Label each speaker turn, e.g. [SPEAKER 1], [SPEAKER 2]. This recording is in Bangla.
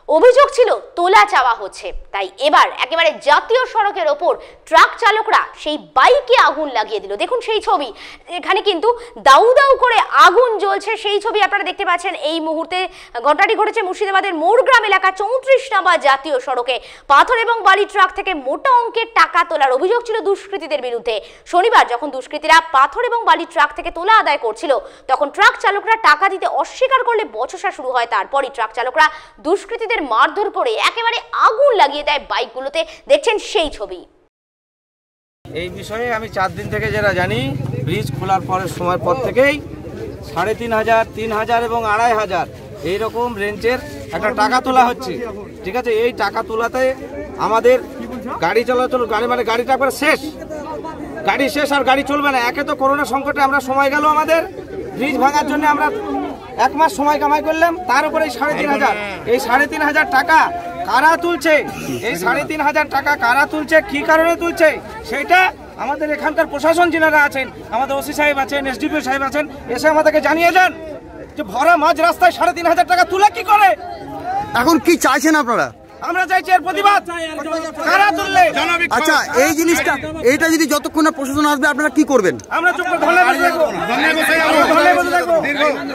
[SPEAKER 1] অভিযোগ ছিল তোলা চাওয়া হচ্ছে, তাই এবার একেবারে জাতীয় সড়কের ওপর ট্রাক চালকরা সেই বাইকে আগুন লাগিয়ে দিল। দেখুন সেই ছবি, এখানে কিন্তু দাউ দাউ করে আগুন জ্বলছে, সেই ছবি আপনারা দেখতে পাচ্ছেন এই মুহূর্তে। ঘটনাটি ঘটেছে মুর্শিদাবাদের মোড়গ্রাম এলাকা 34 নম্বর জাতীয় সড়কে। পাথর এবং বালি ট্রাক থেকে মোটা অঙ্কের টাকা তোলার অভিযোগ ছিল দুষ্কৃতীদের বিরুদ্ধে। শনিবার যখন দুষ্কৃতীরা পাথর এবং বালি ট্রাক থেকে তোলা আদায় করছিল, তখন ট্রাক চালকরা টাকা দিতে অস্বীকার করলে বচসা শুরু হয়। তারপরই ট্রাক চালকরা দুষ্কৃতীদের মারধর করে একেবারে আগুন লাগিয়ে দেয় বাইকগুলোতে। দেখছেন সেই ছবি।
[SPEAKER 2] এই বিষয়ে আমি 4 দিন থেকে যেটা জানি, ব্রিজ খোলার পরের সময় পর থেকেই 3500, 3000 এবং 2500 এইরকম রেঞ্জের একটা টাকা তোলা হচ্ছে। ঠিক আছে, এই টাকা তোলাতে আমাদের গাড়ি চলাচল, গাড়িটা একবার শেষ, গাড়ি শেষ আর গাড়ি চলবে না। একে তো করোনা সংকটে আমরা সময় গেল, আমাদের ব্রিজ ভাঙার জন্য আমরা 1 মাস সময় কামাই করলাম, তার উপরে 3500। এই 3500 টাকা কারা তুলছে? এই 3500 টাকা কারা তুলছে, কি কারণে তুলছে, সেটা আমাদের এখানকার প্রশাসন যিনারা আছেন, আমাদের ওসি সাহেব আছেন, এসডিপিও সাহেব আছেন, এসে আমাদেরকে জানিয়ে যান যে ভরা মাঝ রাস্তায় 3500 টাকা তুলে কি করে।
[SPEAKER 3] এখন কি চাইছেন আপনারা?
[SPEAKER 2] আমরা চাইছি এর প্রতিবাদ, কারা তুললে।
[SPEAKER 3] আচ্ছা, এই জিনিসটা, এইটা যদি যতক্ষণ না প্রশাসন আসবে আপনারা কি করবেন?
[SPEAKER 2] আমরা চুপ করে ধন্যবাদ।